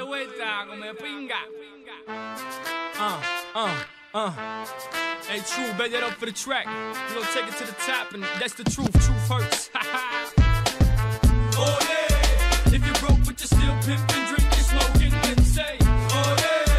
vuelta, come pinga. Hey, True, bet that up for the track. We gon' take it to the top, and that's the truth. Truth hurts. Oh yeah, if you're broke but you're still pimping, drinking, smoking, then say, oh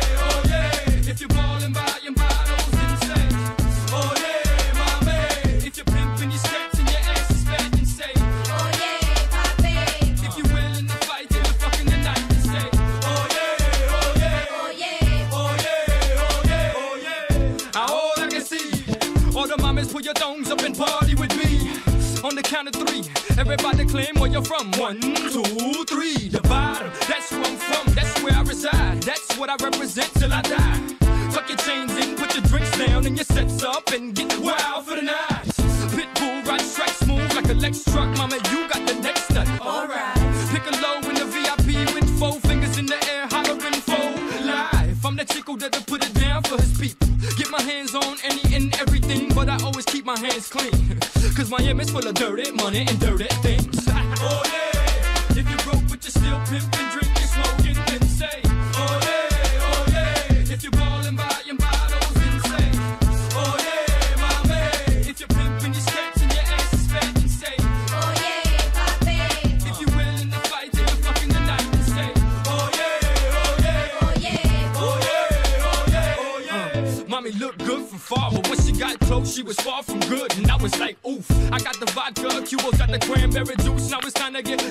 yeah, if you're ballin', buying bottles, then say, oh yeah, my man. If you're pimping, you're skirts and your ass is fat, then say, oh yeah, papi. If you're willing to fight till you're fucking the night, then say, oh yeah, oh yeah, oh yeah, oh yeah, oh yeah, oh yeah. Ahora que sí, all the mamas put your thongs up and party with me. On the count of three, everybody claim where you're from. 1, 2, 3, the bottom. That's where I'm from, that's where I reside. That's what I represent till I die. Tuck your chains in, put your drinks down and your sets up and get wild for the night. Pitbull, ride strike smooth like a Lex truck. Mama, you got the next nut. Alright. Pick a low in the VIP with 4 fingers in the air, hollering for life. I'm the chico that'll put it down for his people. Get my hands on any and everything, but I always keep my hands clean. Cause Miami's full of dirty money and dirty things. Oh yeah, if you're broke but you're still pimping, drinking, smoking, then say, oh yeah, if you're ballin', buying bottles, then say, oh yeah, my man. If you're pimping, your skirts and your ass is fat, then say, oh yeah, papi. If you're willing to fight till you're fucking the night, then say, oh yeah, oh yeah, oh yeah, oh yeah, oh yeah, oh yeah. Mommy looked good from far, but when she got close, she was far from good, and I was like, oof. I got the vodka, Cuba's got the cranberry juice. Now it's time to get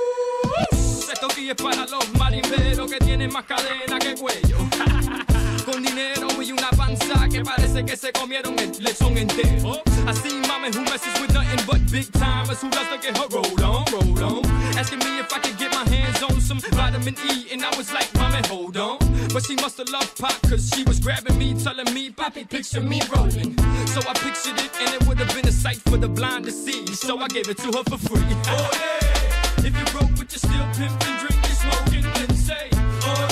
loose. Esto aquí es para los marimberos que tienen más cadena que cuello. Con dinero y una panza que parece que se comieron el lechón entero. I see mama who messes with nothing but big timers who loves to get her rolled on. Asking me if I could get my hands on some vitamin E, and I was like, mama, hold on. But she must have loved pop, cause she was grabbing me, telling me, Papi, picture me rolling. So I pictured it, and it would have been a sight for the blind to see. So I gave it to her for free. Oh yeah, if you're broke but you're still pimping, drinking, smoking, then say, oh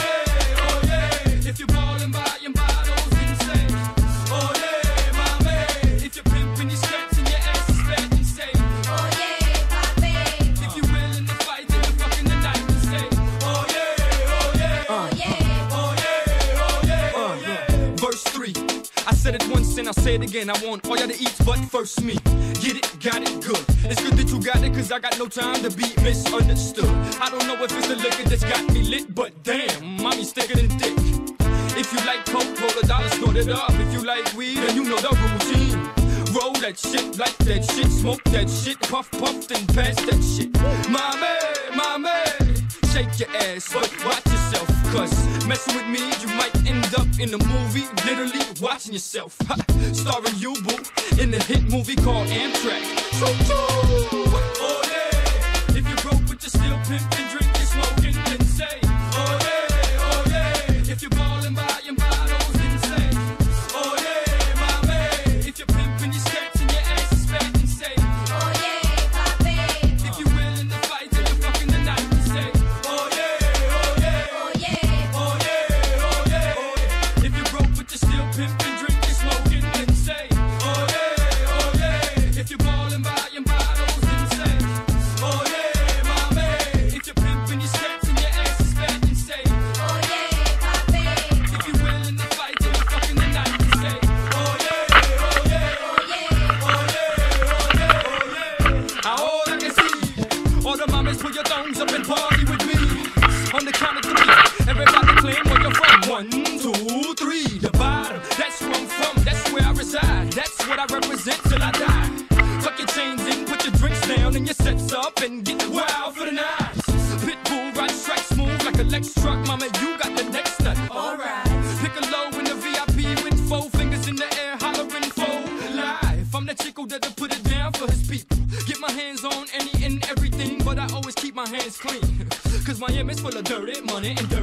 yeah, if you're ballin', buying bottles, then say, oh yeah, my man. If you're pimping, your skirts and your ass is fat, then say, oh yeah, papi. If you're willing to fight till you're fucking the night, then say, oh yeah, oh yeah, oh yeah, oh yeah, oh yeah, oh yeah. Verse 3. I said it once and I'll say it again. I want all y'all to eat, but first me. Get it, got it, good. It's good that you got it, cause I got no time to be misunderstood. I don't know if it's the liquor that's got me lit, but damn, mommy's thicker than thick. If you like coke, roll a dollar, snort it up. If you like weed, then you know the routine. Roll that shit, like that shit, smoke that shit, puff, then pass that shit. Mommy, shake your ass, but watch yourself, cause messing with me, you might end up in a movie, literally watching yourself. Starring you, boo, in the hit movie called Amtrak. Oh yeah, if you're broke but you're still pimping, drinking, smoking, then say, oh yeah, if you're ballin', buying bottles, then say, oh yeah, my man. If you're pimping, your skirts and your ass is fat, then say, oh yeah, papi. If you're willing to fight till you're fucking the night, then say, oh yeah, oh yeah, oh yeah, oh yeah, oh yeah, oh yeah. If you're broke but you're still pimping, drinking, smoking, then say, oh yeah, if you're ballin', buying bottles, then say, oh yeah, my man. If you're pimping, your skirts and your ass is fat, then say, oh yeah, papi. If you're willing to fight till you're fucking the night, then say, oh yeah, oh yeah, oh yeah, oh yeah, oh yeah, oh yeah. Ahora que sí, all the mamas put your thongs up and party with me. On the count of 3, everybody claim where you're from. 1, 2, 3, the bottom. That's where I'm from, that's where I reside. That's what I represent till I die. Tuck your chains in, put your drinks down and your sets up and get wild for the night. Pitbull, ride strike smooth like a Lex truck. Mama, you got the next nut. Alright. Pick a low in the VIP with 4 fingers in the air, hollering for life. I'm the chico that'll put it down for his people. Get my hands on any and everything, but I always keep my hands clean. Cause Miami's full of dirty money and dirty